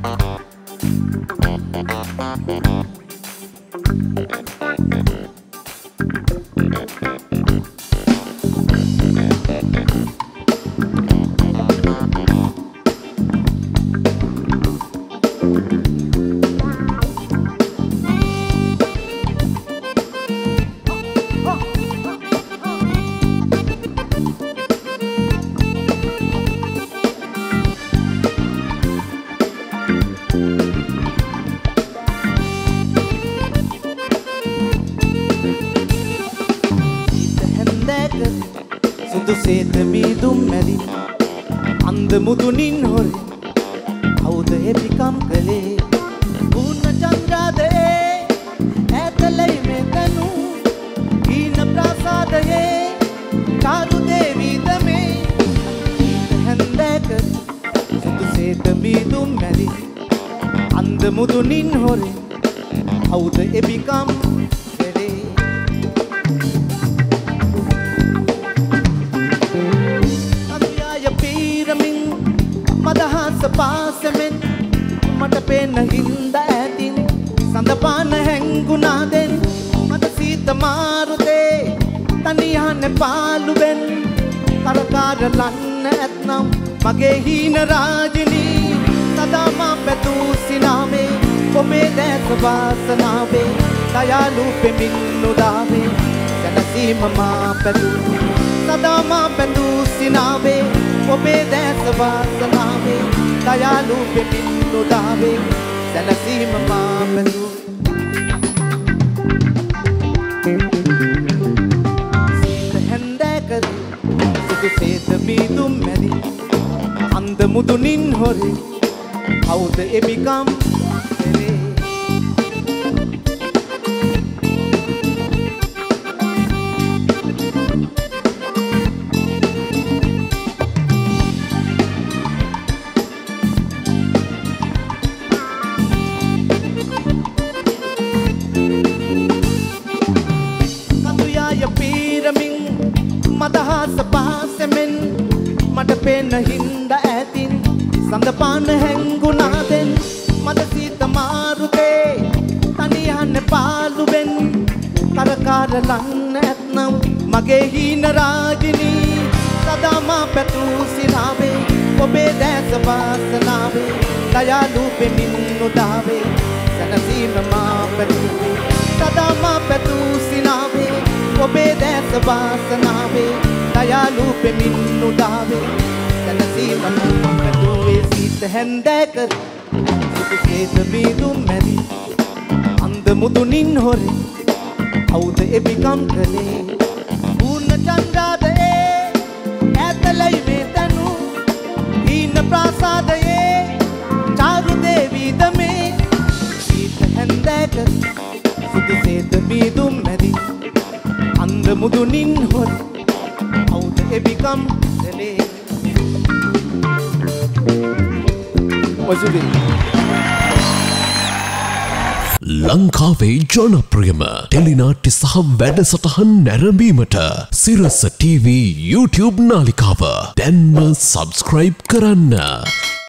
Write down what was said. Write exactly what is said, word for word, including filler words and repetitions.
සේත මීදුම් මැදි අන්ද මුදුනින් හොරේ කවුද එපිකම් කළේ පූර්ණ චන්ද්‍රාදයේ ඈතලයි මෙතනු ඊන ප්‍රසාදයේ චාරු දේවී දමේ හැන්දක සුදු සේත මීදුම් මැදි අන්ද මුදුනින් හොරේ කවුද එපිකම් මදහස පාසෙමෙන් මට පේන හින්දා ඇතින් සඳපාන හැංගුණාදෙන් මට සීත මාරුතේ තනියහන පාළුවෙන් කරකාර ලන්න ඇත්නම් මගේ හීන රාජිනී සදා මා පැතූ සිනාවේ ඔබේ දැස වාසනාවේ දයාලු පෙමින් නුදාවේ සැනසීම මා පැතූ සදා මා පැතූ සිනාවේ ඔබේ දැස වාසනාවේ දයාලු පෙමින් නුදාවේ සැනසීම මා පැතූ සීත හැන්දෑකද සුදු සේත මීදුම් මැදි අන්ද මුදුනින් හොරේ කවුද එමිකම් කෙරේ මදහස පාසෙමෙන් මට පේන හින්දා ඇතින් සඳපාන හැංගුණාදෙන් මද සීත මාරුතේ තනියහන පාළුවෙන් කරකාර ලන්න ඇත්නම් මගේ හීන රාජිනී සදා මා පැතූ සිනාවේ ඔබේ දැස වාසනාවේ දයාලු පෙමින් නුදාවේ සැනසීම මා පැතූ සදා මා පැතූ සිනාවේ ඔබේ දැස වාසනාවේ දයාලු පෙමින් නුදාවේ සැනසීම මා පැතූවේ සීත හැන්දෑක සුදු සේත මීදුම් මැදි අන්ද මුදුනින් හොරේ කවුද එපිකම් කළේ පූර්ණ චන්ද්‍රාදයේ ඈතලයි මෙතනු ඊන ප්‍රසාදයේ චාරු දේවී දමේ සීත හැන්දෑක සුදු සේත මීදුම් මැදි අන්ද මුදුනින් හොරේ කවුද එපිකම් කළේ ඔසුදේ ලංකාවේ ජනප්‍රියම ටෙලිනාට්‍ය සහ වැඩසටහන් නැරඹීමට සිරස ටීවී YouTube නාලිකාව දැන්ම සබ්ස්ක්‍රයිබ් කරන්න.